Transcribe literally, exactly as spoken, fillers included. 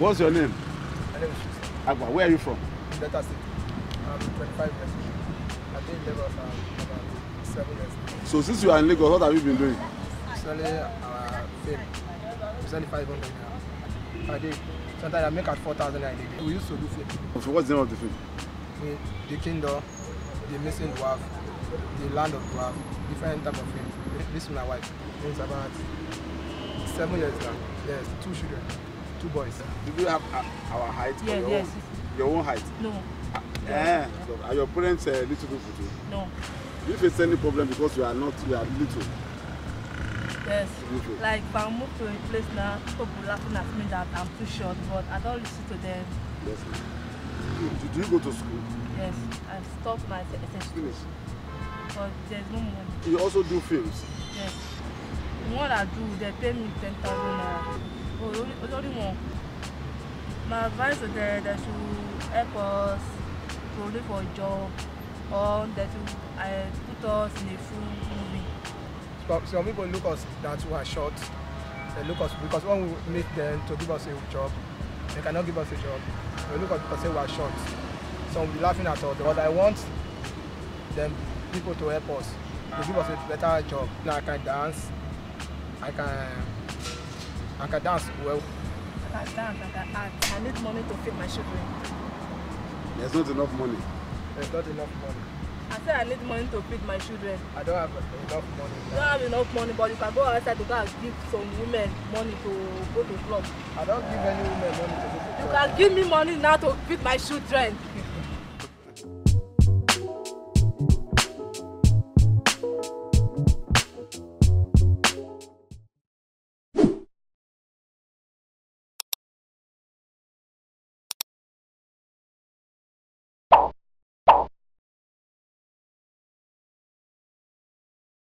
What's your name? My name is Tristan. Agba, where are you from? Delta State. I'm twenty-five years old. I've been in Lagos for about seven years. So since you are in Lagos, what have you been doing? Selling our film. We sell five hundred naira. I did. Sometimes I make at four thousand naira a day. We used to do film. So what's the name of the film? The, the Kingdom, The Missing Dwarf, The Land of Dwarf, different type of film. This is my wife. It's about seven years now. Yes, two children, two boys. Do you have uh, our height? Yeah, your yes. Own, your own height? No. Uh, yeah. So are your parents uh, little people too? No. Do you face any problem because you are not, you are little? Yes. Little. Like if I move to a place now, people laughing at me that I'm too short, but I don't listen to them. Yes. Do, do you go to school? Yes. I stopped my S S Finish. but there's no money. You also do films? Yes. The one I do, they pay me ten thousand naira. Oh, only, only one. My advice to them, they should help us to look for a job, or they should uh, put us in a full movie. So, some people look us that we are short. They look us because when we meet them to give us a job, they cannot give us a job. They look at us because we are short. Some will be laughing at us. But I want them people to help us to give us a better job. Now I can dance. I can I can dance well. I can dance, I can act. I need money to feed my children. There's not enough money. There's not enough money. I said I need money to feed my children. I don't have enough money. You don't have enough money, but you can go outside to go and give some women money to go to club. I don't give any women money to go to You club. can give me money now to feed my children.